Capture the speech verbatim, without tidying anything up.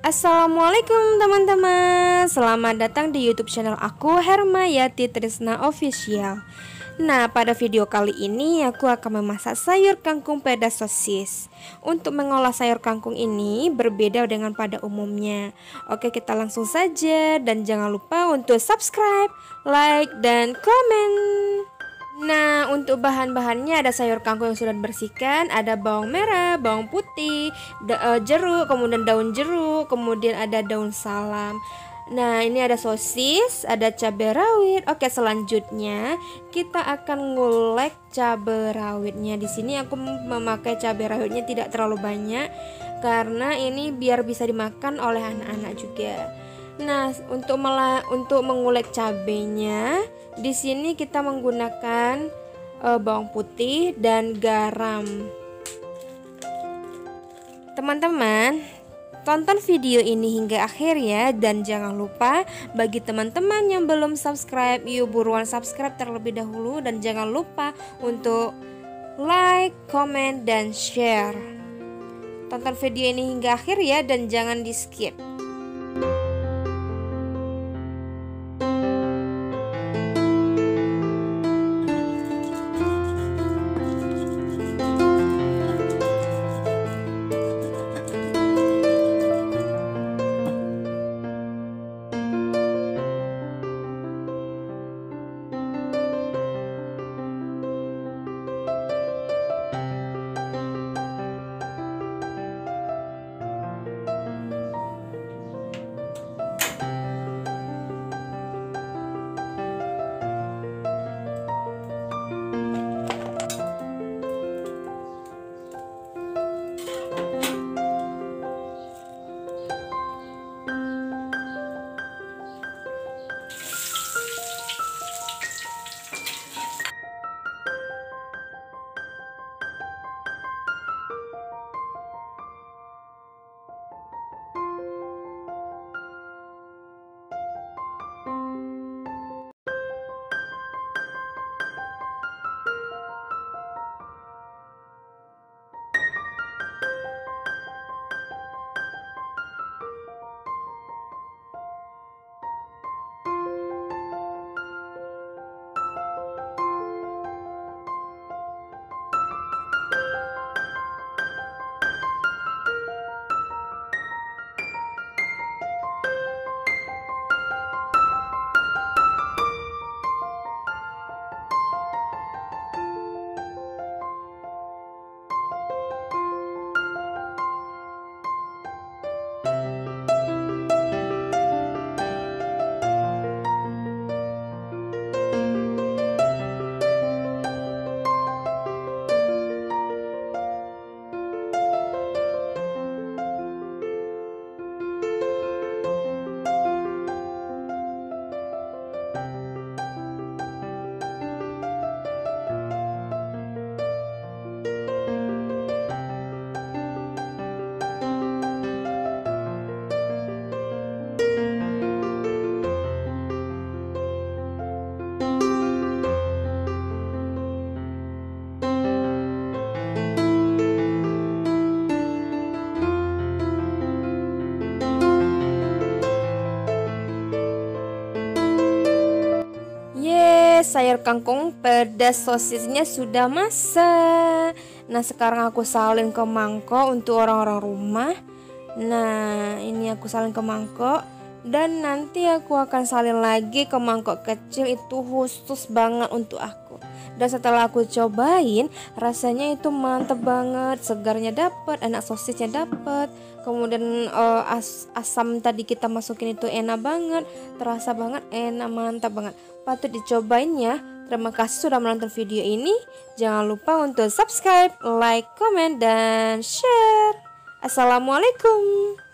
Assalamualaikum teman-teman, selamat datang di YouTube channel aku, Hermayati Trisna Official. Nah, pada video kali ini aku akan memasak sayur kangkung pedas sosis. Untuk mengolah sayur kangkung ini berbeda dengan pada umumnya. Oke, kita langsung saja dan jangan lupa untuk subscribe, like, dan komen. Nah, untuk bahan-bahannya ada sayur kangkung yang sudah dibersihkan, ada bawang merah, bawang putih, da, uh, jeruk, kemudian daun jeruk, kemudian ada daun salam. Nah, ini ada sosis, ada cabai rawit. Oke, selanjutnya kita akan ngulek cabai rawitnya. Di sini aku memakai cabai rawitnya tidak terlalu banyak karena ini biar bisa dimakan oleh anak-anak juga. Nah, untuk mela untuk mengulek cabenya, di sini kita menggunakan uh, bawang putih dan garam. Teman-teman, tonton video ini hingga akhir ya, dan jangan lupa bagi teman-teman yang belum subscribe, yuk buruan subscribe terlebih dahulu, dan jangan lupa untuk like, comment, dan share. Tonton video ini hingga akhir ya, dan jangan di skip. Sayur kangkung pedas sosisnya sudah masak. Nah, sekarang aku salin ke mangkok untuk orang-orang rumah. Nah, ini aku salin ke mangkok, dan nanti aku akan salin lagi ke mangkok kecil, itu khusus banget untuk aku. Dan setelah aku cobain, rasanya itu mantep banget, segarnya dapet, enak, sosisnya dapet, kemudian uh, as asam tadi kita masukin itu enak banget, terasa banget, enak, mantap banget, patut dicobain ya. Terima kasih sudah menonton video ini. Jangan lupa untuk subscribe, like, comment, dan share. Assalamualaikum.